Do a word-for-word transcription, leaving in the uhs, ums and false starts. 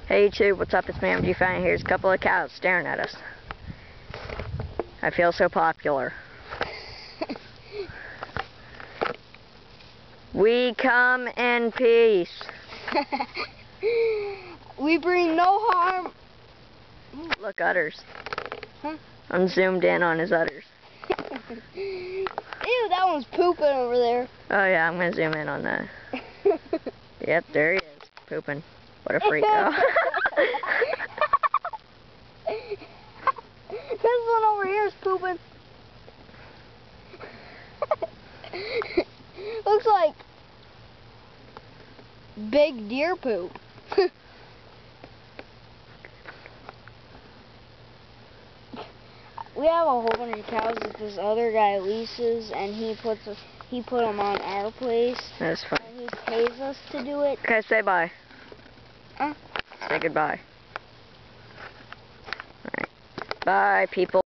Hey YouTube, what's up? It's me, M G Fan. Here's a couple of cows staring at us. I feel so popular. We come in peace. We bring no harm. Look, udders. Huh? I'm zoomed in on his udders. Ew, that one's pooping over there. Oh yeah, I'm gonna zoom in on that. Yep, there he is, pooping. What a freak. Oh. This one over here is pooping. Looks like big deer poop. We have a whole bunch of cows that this other guy leases, and he puts a, he put them on our place. That's fun. And he pays us to do it. Okay, say bye. Huh? Say goodbye. Alright. Bye, people.